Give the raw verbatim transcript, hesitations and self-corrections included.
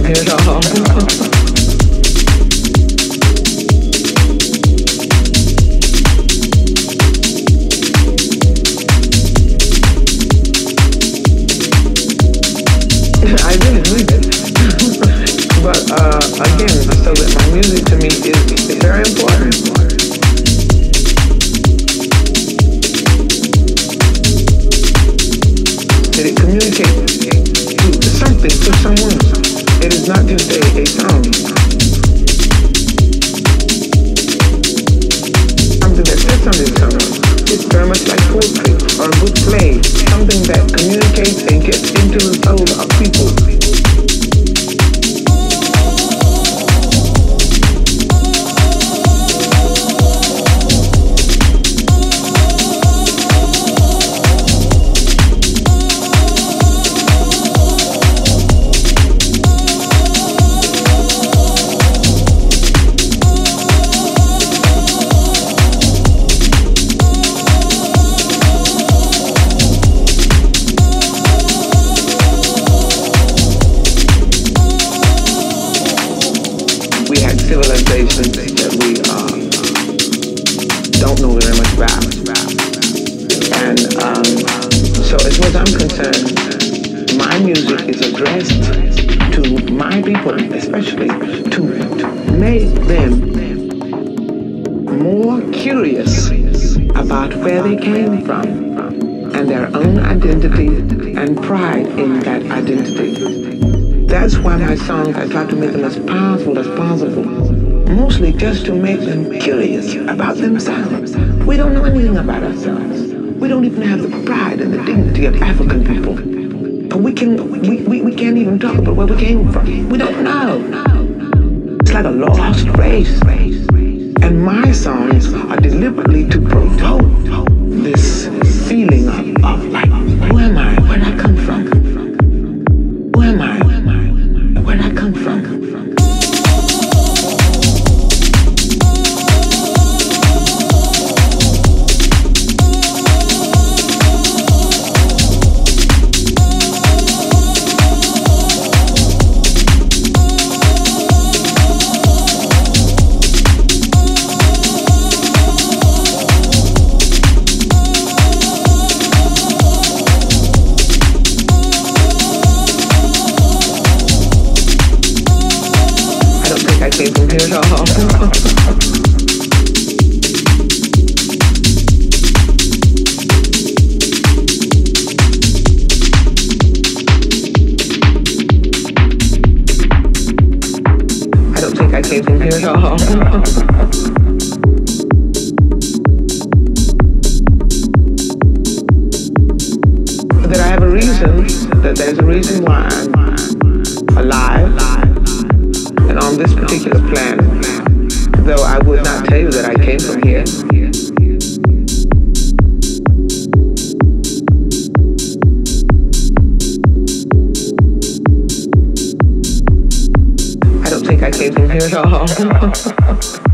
here at all. I really need it. But uh, again, so that my music to me is, is very important. That it communicates to something, to someone. It is not just a, a song. Something that says something to someone. It's very much like poetry or a good play. Something that communicates and gets into the soul of people. Civilizations that we uh, don't know very much about. And um, so as far as I'm concerned, my music is addressed to my people, especially to, to make them more curious about where they came from and their own identity and pride in that identity. That's why my songs, I try to make them as powerful as possible. Mostly just to make them curious about themselves. We don't know anything about ourselves. We don't even have the pride and the dignity of African people. We can we, we, we can't even talk about where we came from. We don't know. It's like a lost race. And my songs are deliberately to provoke this feeling of, of like, who am I? Where did I come from? Who am I? Where did I come from? From here at all. I don't think I came from here at all. That I have a reason, that there's a reason why I'm alive. And on this particular planet, though I would not tell you that I came from here. I don't think I came from here at all.